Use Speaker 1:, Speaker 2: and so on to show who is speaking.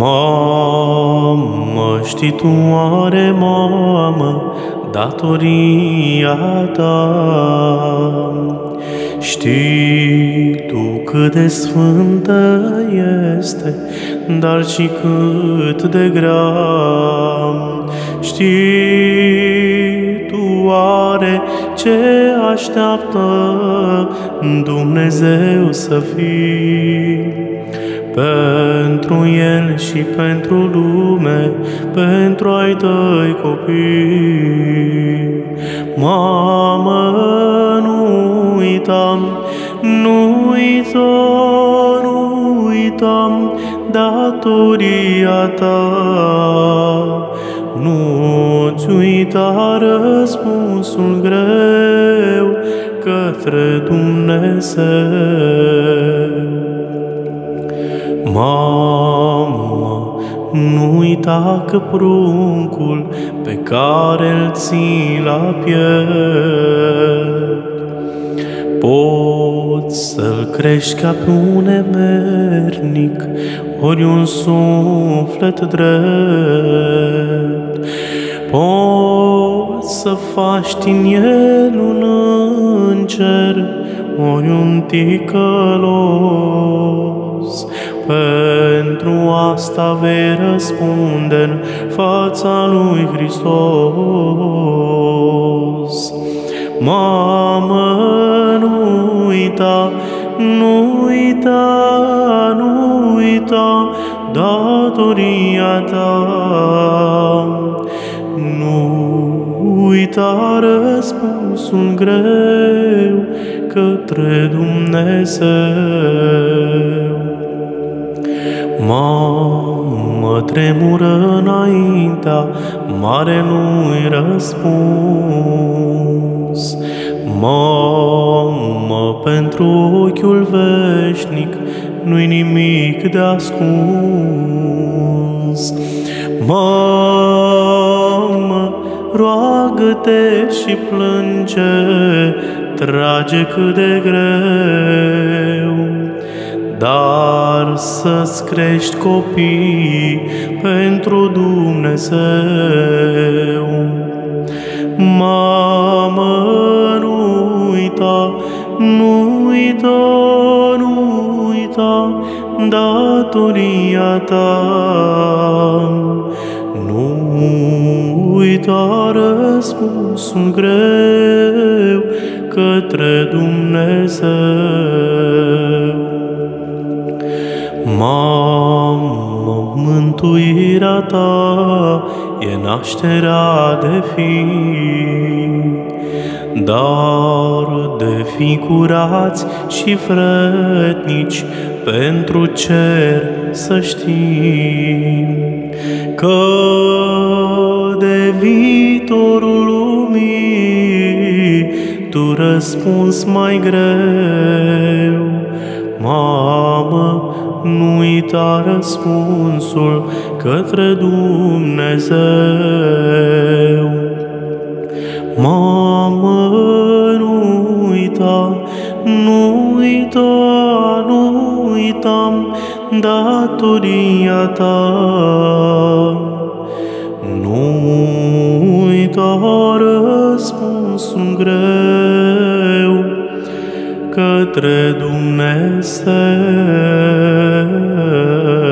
Speaker 1: Mamă, știi tu oare, mamă, datoria ta? Știi tu cât de sfântă este, dar și cât de grea? Știi tu oare ce așteaptă Dumnezeu să fii? Pentru El și pentru lume, pentru ai tăi copii. Mamă, nu uita, nu uita, nu uita datoria ta. Nu-ți uita răspunsul greu către Dumnezeu. Mamă, nu uita că pruncul pe care îl ții la piept poți să-l crești ca pe un nemernic, ori un suflet drept. Poți să faci din el un înger, ori un ticălos. Pentru asta vei răspunde în fața lui Hristos. Mamă, nu uita, nu uita, nu uita datoria ta. Nu uita răspunsul greu către Dumnezeu. Mamă, tremură înaintea marelui răspuns. Mamă, pentru ochiul veșnic nu-i nimic de ascuns. Mamă, roagă-te și plânge, trage cât de greu, dar să-ți crești copii pentru Dumnezeu. Mamă, nu uita, nu uita, nu uita datoria ta. Nu uita răspunsul greu către Dumnezeu. Mamă, mântuirea ta e nașterea de fii, dar de fi curați și vrednici pentru cer să știi că de viitorul lumii tu răspunzi mai greu. Mamă, nu uita răspunsul către Dumnezeu. Mamă, nu uita, nu uita, nu uita datoria ta. Nu uita răspunsul greu către Dumnezeu.